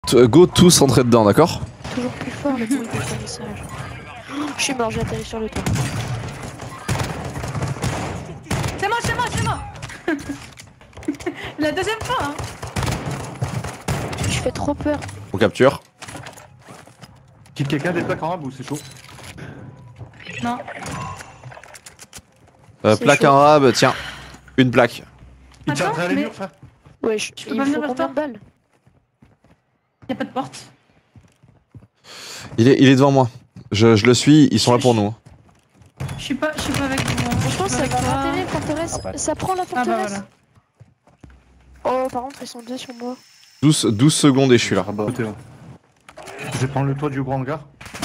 Go tous rentrer dedans, d'accord? Toujours plus fort le bruit de message. Je suis mort, j'ai atterri sur le toit. C'est moi, c'est moi, c'est moi. La deuxième fois hein. Je fais trop peur. On capture. Quitte quelqu'un des plaques en rab ou c'est chaud? Non. C'est Plaque chaud. en rab, tiens. Une plaque. Il tient Attends, derrière les mais- murs, frère. Ouais, peux il pas me venir faut vers combien toi de balles? Y'a pas de porte. Il est devant moi. Je le suis, ils sont là pour nous. Je suis pas avec vous. Franchement, ça va rater la forteresse. Ah bah. Ça prend la Ah bah forteresse. voilà. Oh, par contre, ils sont deux sur moi. 12 secondes et je suis là. Ah bah, côté, ouais. Je vais prendre le toit du grand hangar.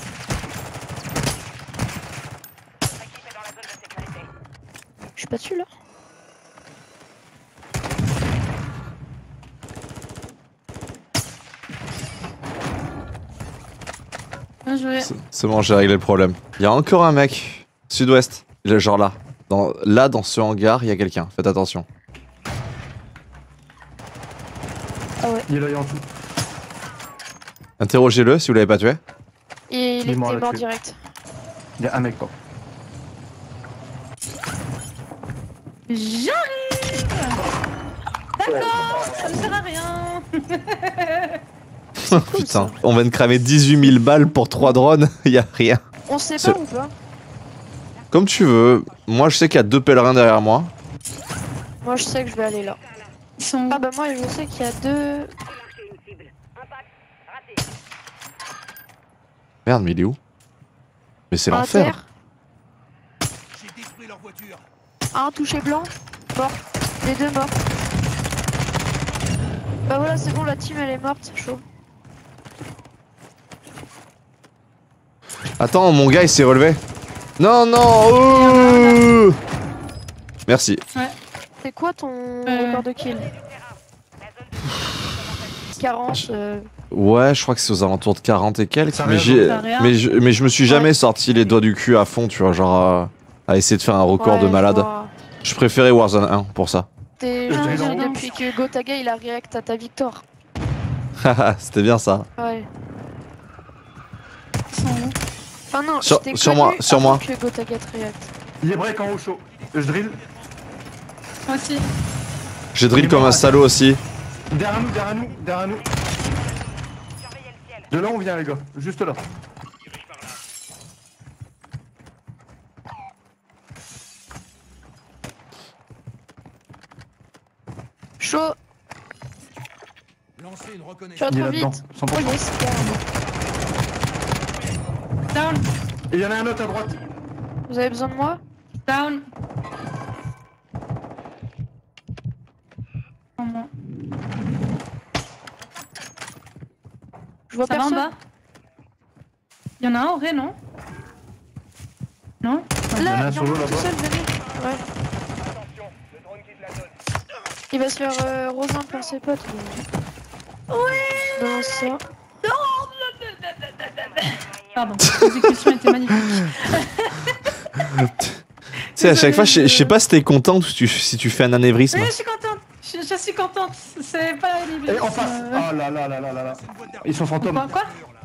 Je suis pas dessus là. Bien joué. C'est bon, j'ai réglé le problème. Il y a encore un mec. Sud-ouest. Il est genre là. Dans ce hangar, il y a quelqu'un. Faites attention. Il est là, il est en dessous. Interrogez-le si vous l'avez pas tué. Et il est mort était mort là-dessus. direct. Il y a un mec, quoi. J'arrive. D'accord, ça ne sert à rien. Putain, on vient de cramer 18 000 balles pour 3 drones. Y a rien. On se C'est- sépare ou pas? Comme tu veux. Moi, je sais qu'il y a 2 pèlerins derrière moi. Moi, je sais que je vais aller là. Ils sont. Ah bah moi, je sais qu'il y a deux. Merde, mais il est où? Mais c'est à l'enfer. terre. Un touché blanc. Mort. Les deux morts. Bah voilà, c'est bon, la team elle est morte. Chaud. Attends, mon gars, il s'est relevé. Non, non. Oh, merci. C'est quoi ton record de kill? 40. Ouais, je crois que c'est aux alentours de 40 et quelques. Ça Mais, reste- Ça rien. mais je me suis jamais Ouais. sorti les doigts du cul à fond, tu vois, genre à essayer de faire un record de malade. Je préférais Warzone 1 pour ça. T'es Je dirais gentil non. depuis que Gotaga il a react à ta victoire. C'était bien ça. Ouais. Ils sont où? Enfin non, Sur- je t'ai sur connu moi, sur avant moi. que Gotaga te react. Il est break en haut chaud. Je drill. Moi aussi. J'ai drill comme un salaud aussi. Derrière nous, derrière nous, derrière nous. De là on vient les gars, juste là. Chaud. Lancez une Je reconnaissance. vais Il est trop là-dedans, vite. 100%. Oh yes, carrément. Down. Et il y en a un autre à droite. Vous avez besoin de moi? Down. Oh non. Je vois Ça va en personne. bas? Il y en a un au ré, non? Non? Il y en a Là, un sur l'eau tout là-bas. seul, venez. Ouais. Il va se faire Rosin par ses potes. Mais... Ouais. Non, ça. Pardon, l'exécution était magnifique. Tu sais, à chaque fois, je sais pas si t'es content ou si tu fais un anévrisme. Oui, je suis contente. Je suis contente. C'est pas une Et en face. Ah là là là là là là. Ils sont fantômes. Quoi?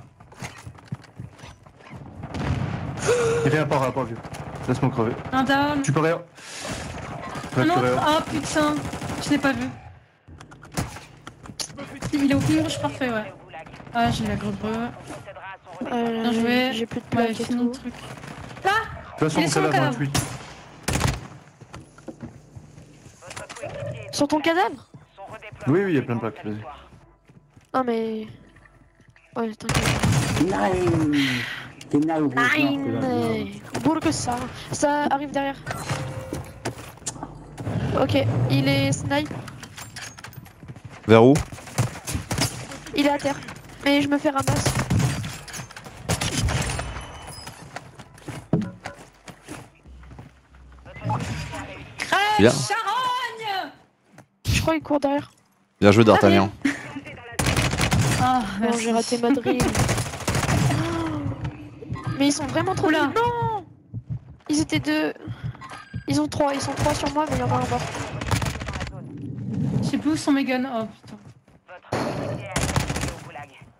Il rien pas vieux. Laisse-moi crever. Un down. Tu peux rien. Un Tu peux autre. rien. Ah putain. Je l'ai pas vu. Il est au ping rouge parfait, ouais. Ah, j'ai la grosse breu. Bien joué. J'ai plus de Ouais, plaques et fini le tout. truc. De toute façon, Il est on sur fait le la cadavre. 28. Sur ton cadavre? Oui, oui, il y a plein de plaques, vas-y. Non mais... Ouais, t'inquiète. Nine. Bourre que ça. Ça arrive derrière. Ok, il est snipe. Vers où? Il est à terre. Mais je me fais ramasse. Crève, Bien. charogne. Je crois qu'il court derrière. Bien joué, D'Artagnan. Ah, Non, merci. j'ai raté ma drill. Mais ils sont vraiment trop Oula. nuls. Non. Ils étaient deux. Ils sont trois sur moi, mais il y en a un mort. Je sais plus où sont mes guns. Oh putain.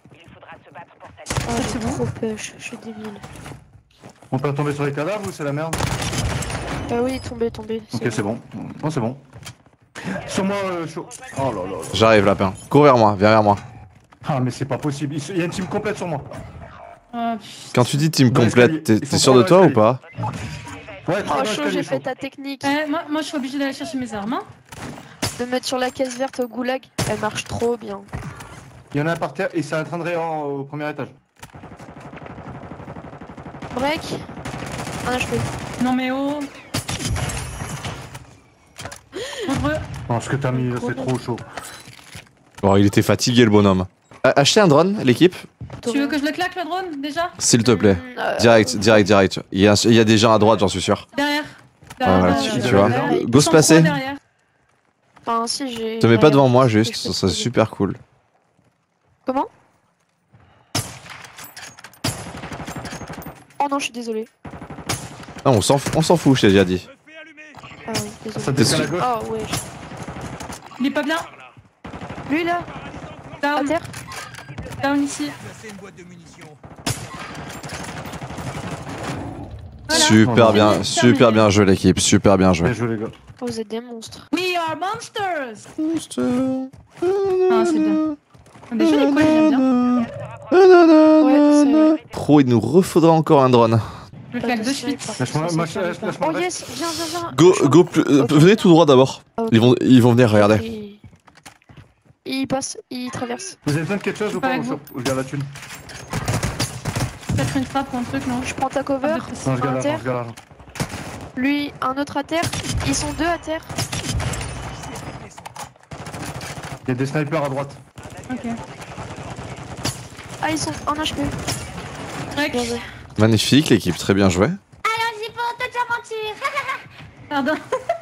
Ah, c'est j'ai bon. trop push, je suis débile. On peut tomber sur les cadavres ou c'est la merde? Ah oui, tombé. Ok, c'est bon. Non, c'est bon. Sur moi, chaud. Oh là là là. J'arrive, lapin. Cours vers moi, viens vers moi. Ah, mais c'est pas possible. Il y a une team complète sur moi. Ah, putain. Quand tu dis team Dans complète, l'escalier. t'es Ils sont sûr de trois toi dans ou pas? Ouais, Oh, trois dans chaud, l'escalier, j'ai chaud. fait ta technique. Moi je suis obligée d'aller chercher mes armes. Hein. De mettre sur la caisse verte au goulag, elle marche trop bien. Il y en a un par terre et c'est un train de rayon au premier étage. Break. Un HP. Non mais oh. Heureux. Non, ce que t'as mis là, c'est trop chaud. Oh, il était fatigué le bonhomme. Achetez un drone, l'équipe, Tu veux que je le claque le drone déjà? s'il te plaît. Direct. Il y a des gens à droite, j'en suis sûr. Derrière. Ouais, tu vois. Go se Ils sont placer. trois derrière. Enfin, si j'ai. Te mets pas devant moi, Je juste, peux ça te serait poser. super cool. Comment? Oh non, je suis désolé. Non, on s'en fout, je t'ai déjà dit. Ah oui, désolé. Ça T'es descend à sûr? gauche. Oh ouais. Il est pas bien. Lui là, à Down. terre. Down ici. Voilà. Super bien, Terminé. super bien joué l'équipe, super bien joué. Bien joué, les gars. Oh, vous êtes des monstres. We are monsters. Ah c'est bien. Déjà les coins j'aime bien. Ouais, c'est vrai. Pro, il nous refaudra encore un drone. Je le claque de suite. Lâche-moi, lâche-moi. Oh yes, viens. Go, venez tout droit d'abord. Ah, ok. Ils vont venir, regardez. Il passe, il traverse. Vous avez besoin de quelque chose ou Pas pas? avec Je garde la thune. Peut-être une frappe ou un truc non? Je prends ta cover. Non, je garde À l'argent, terre. je garde l'argent. Lui, un autre à terre. Ils sont deux à terre. Il y a des snipers à droite. Ok. Ah, ils sont en HP. Mec. Bien joué. Magnifique l'équipe, très bien joué. Pardon.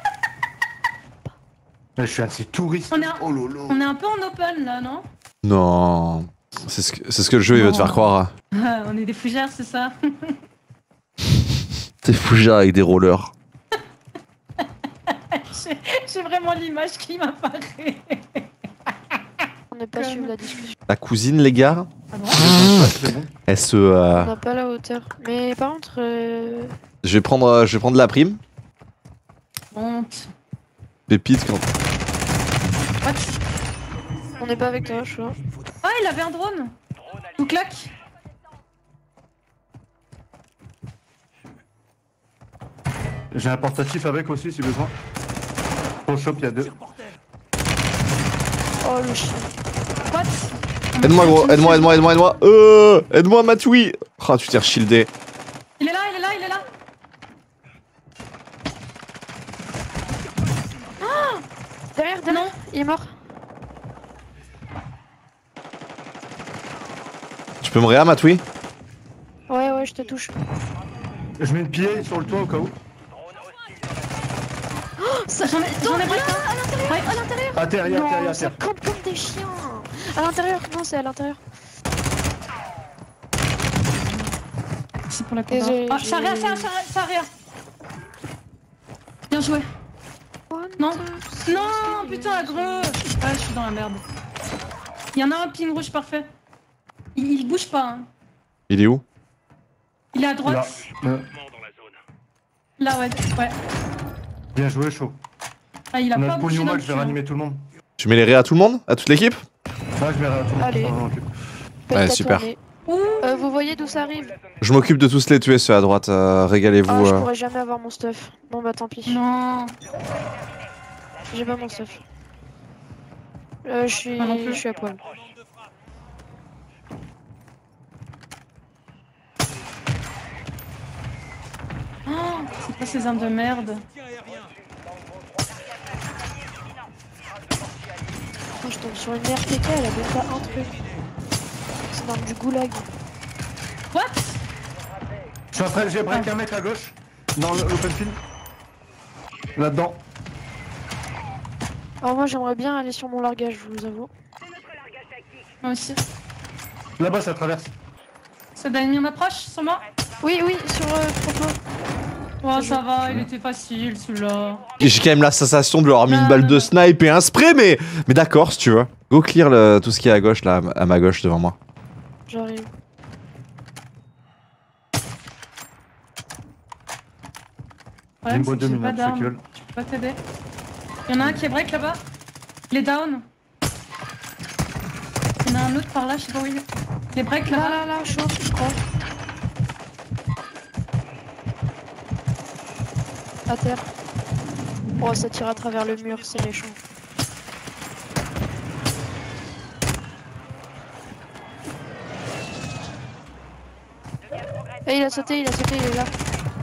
Là, je suis assez touriste. On est un- Oh lolo. On est un peu en open là non? Non, c'est ce que le jeu il veut te faire croire. On est des fougères c'est ça? T'es fougère avec des rollers. J'ai vraiment l'image qui m'apparaît. On n'est pas suivi la discussion. La cousine, les gars, À droite. C'est bon. elle se. On n'a pas la hauteur. Mais par contre, Je vais prendre la prime. Honte. Pépite quand. What? on n'est pas avec toi, je crois. Ah il avait un drone. Tout claque. J'ai un portatif avec aussi si besoin. Pour le shop, il y a deux. Oh le chien. What? Aide-moi gros, aide-moi. Aide-moi Matoui. Oh, tu t'es reshieldé. Il est là. Derrière, Non. il est mort. Tu peux me réa Matoui? Ouais, je te touche. Je mets une pillée sur le toit au cas où. J'en ai pas un. À l'intérieur. À terre, il y a à terre, il y a Non, à ça terre. campe comme des chiens. À l'intérieur, non, c'est à l'intérieur. C'est pour la Désolé, Ah, j'ai- ça rien. Bien joué. Non. Non, putain, gros. Ah, je suis dans la merde. Il y en a un ping rouge parfait. Il bouge pas. Hein. Il est où? Il est à Là. droite. Là, ouais. Bien joué, chaud. Ah, il a On a pas le bougé pognon non max, je vais plus, hein. ranimer tout le monde. Tu mets les réa à tout le monde? À toute l'équipe? Ouais, je vais ranimer tout le monde. Allez. Ah, ok. Faites Ouais, ta super. tournée. Ouh. Vous voyez d'où ça arrive? Je m'occupe de tous les tuer ceux à droite, régalez-vous. Ah, je pourrais jamais avoir mon stuff. Bon bah tant pis. Non. J'ai pas mon stuff. Moi non plus. Je suis à poil. Oh, c'est pas ces armes de merde. Quand je tombe sur une RTK, elle avait pas un truc. C'est dans du goulag. What? Je suis en train de j'ai break un mec à gauche. Dans l'open field. Là-dedans. Alors moi j'aimerais bien aller sur mon largage, je vous avoue. Moi aussi. Là-bas, ça traverse. Ça d'ennemi en approche sur moi? Oui, sur propos. Oh, ça va, il était facile celui-là. J'ai quand même la sensation de leur avoir mis une Non, balle non, de non. snipe et un spray, mais d'accord si tu veux. Go clear tout ce qui est à gauche là, à ma gauche devant moi. J'arrive. Ouais, Limbo c'est que 2 j'ai pas minutes, d'armes. c'est cool. Je peux pas t'aider. Y'en a un qui est break là-bas. Il est down. Y'en a un autre par là, je sais pas où il est. Il est break là-bas. Là, chaud, je crois. À terre. Oh, ça tire à travers le mur, c'est méchant. Et il a sauté, il est là.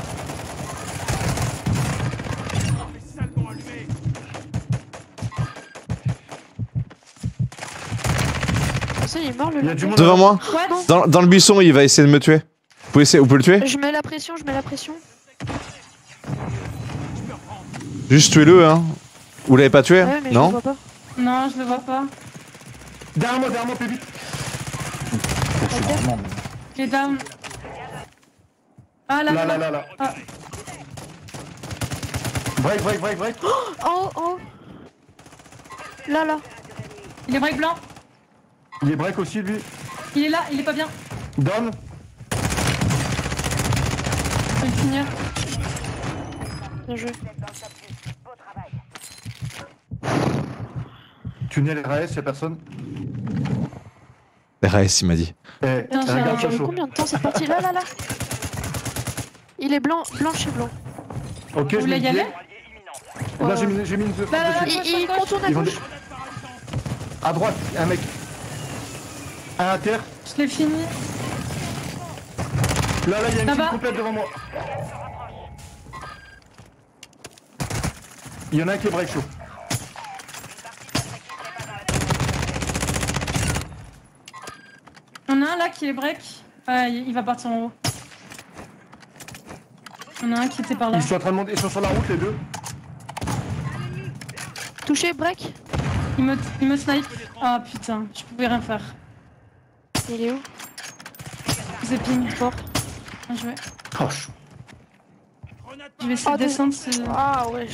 Ah, ça, il est mort le Il y a du lapin. monde Devant moi. What? Dans le buisson, il va essayer de me tuer. Vous pouvez le tuer? Je mets la pression. Juste tuez-le, hein. Vous l'avez pas tué? Ouais, mais je le Non? vois pas. Non, je le vois pas. Derrière moi, plus vite. Il est down. Ah là là. Là. Ah. Break. Oh. Là. Il est break blanc. Il est break aussi, lui. Il est là, il est pas bien. Down. Je vais le finir. Bien joué. Tunnel RAS, y'a personne. RAS, il m'a dit. Eh, Putain, j'ai regarde un- ça chaud. Combien de temps c'est parti? Là. Il est blanc chez blanc. Ok, je Vous voulez mets y le aller? pied. Là, j'ai mis une deux. Là, Il gauche. contourne à Ils vont gauche. À droite, un mec. Un à terre. Je l'ai fini. Là, il y a une Là-bas. team complète devant moi. Il y en a un qui est break chaud. On a un là qui est break. Il va partir en haut. On a un qui était par là. Ils sont en train de monter, ils sont sur la route les deux. Touché, break. Il me snipe. Ah putain, je pouvais rien faire. Il est où? Je ai ping. Fort. Bien joué. Oh, Je vais essayer de Ah, descendre. Ah ouais.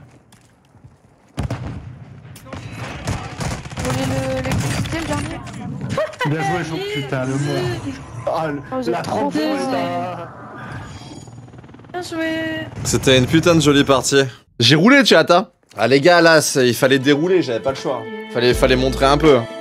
Vous voulez le dernier? bien joué, chaud. Putain, le mort. Ah, Oh, vous êtes la trop 30 forts. Bien joué. C'était une putain de jolie partie. J'ai roulé, chat, hein. Ah les gars, là, il fallait dérouler, j'avais pas le choix. Fallait montrer un peu.